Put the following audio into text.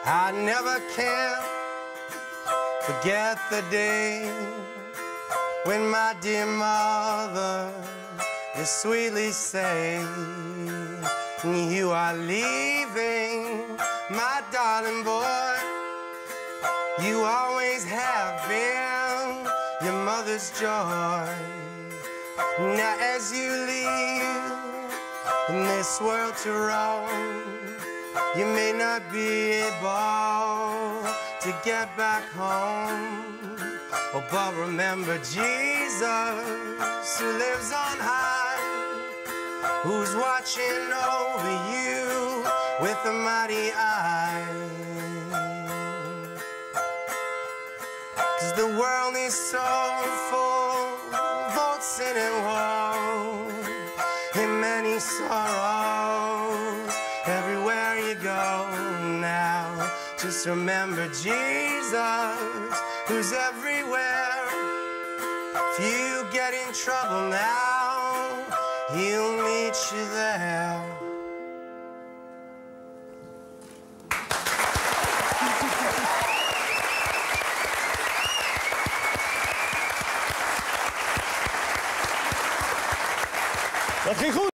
I never can forget the day when my dear mother is sweetly saying, you are leaving, my darling boy. You always have been your mother's joy. Now as you leave in this world to roam, you may not be able to get back home. Oh, but remember Jesus, who lives on high, who's watching over you with a mighty eye. 'Cause the world is so full of old sin and woe, and many sorrows everywhere you go now. Just remember Jesus, who's everywhere. If you get in trouble now, he'll meet you there. Dat ging goed.